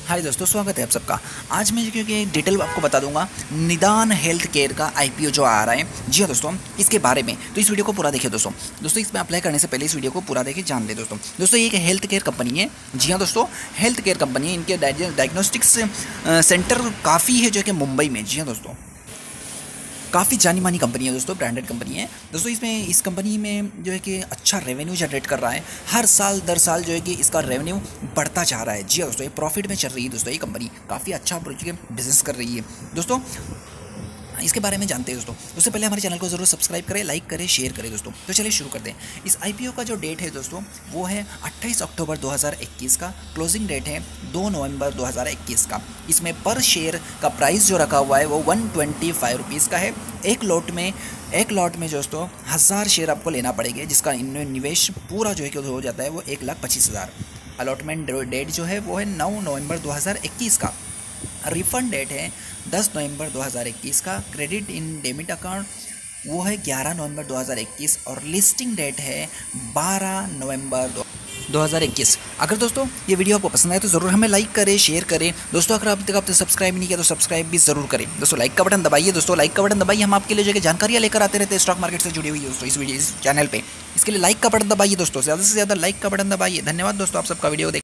हाय दोस्तों, स्वागत है आप सबका। आज मैं क्योंकि डिटेल आपको बता दूंगा निदान हेल्थ केयर का आईपीओ जो आ रहा है। जी हाँ दोस्तों, इसके बारे में तो इस वीडियो को पूरा देखिए दोस्तों। इसमें अप्लाई करने से पहले इस वीडियो को पूरा देखिए, जान ले दोस्तों। ये एक हेल्थ केयर कंपनी है। जी हाँ दोस्तों, हेल्थ केयर कंपनी है। इनके डायग्नोस्टिक्स सेंटर काफ़ी है जो कि मुंबई में। जी हाँ दोस्तों, काफ़ी जानी मानी कंपनी है दोस्तों, ब्रांडेड कंपनी है दोस्तों। इस कंपनी में जो है कि अच्छा रेवेन्यू जनरेट कर रहा है। हर साल दर साल जो है कि इसका रेवेन्यू बढ़ता जा रहा है। जी हाँ दोस्तों, ये प्रॉफिट में चल रही है दोस्तों। ये कंपनी काफ़ी अच्छा बिजनेस कर रही है दोस्तों। इसके बारे में जानते हैं दोस्तों। उससे पहले हमारे चैनल को जरूर सब्सक्राइब करें, लाइक करें, शेयर करें दोस्तों। तो चलिए शुरू करते हैं। इस आईपीओ का जो डेट है दोस्तों वो है 28 अक्टूबर 2021 का। क्लोजिंग डेट है 2 नवंबर 2021 का। इसमें पर शेयर का प्राइस जो रखा हुआ है वो 125 रुपीज़ का है। एक लॉट में दोस्तों 1000 शेयर आपको लेना पड़ेगा, जिसका निवेश पूरा जो है कि हो जाता है वो 1,25,000। अलॉटमेंट डेट जो है वो है 9 नवंबर 2021 का। रिफंड डेट है 10 नवंबर 2021 का। क्रेडिट इन डेबिट अकाउंट वो है 11 नवंबर 2021 और लिस्टिंग डेट है 12 नवंबर 2021। अगर दोस्तों ये वीडियो आपको पसंद आए तो ज़रूर हमें लाइक करें, शेयर करें दोस्तों। अगर अभी तक आपने सब्सक्राइब नहीं किया तो सब्सक्राइब भी ज़रूर करें दोस्तों। लाइक का बटन दबाइए दोस्तों, लाइक का बटन दबाइए। हम आपके लिए जो जानकारियाँ लेकर आते रहते हैं स्टॉक मार्केट से जुड़ी हुई दोस्तों इस चैनल पर। इसके लिए लाइक का बटन दबाइए दोस्तों, ज़्यादा से ज़्यादा लाइक का बटन दबाइए। धन्यवाद दोस्तों आप सबका वीडियो देख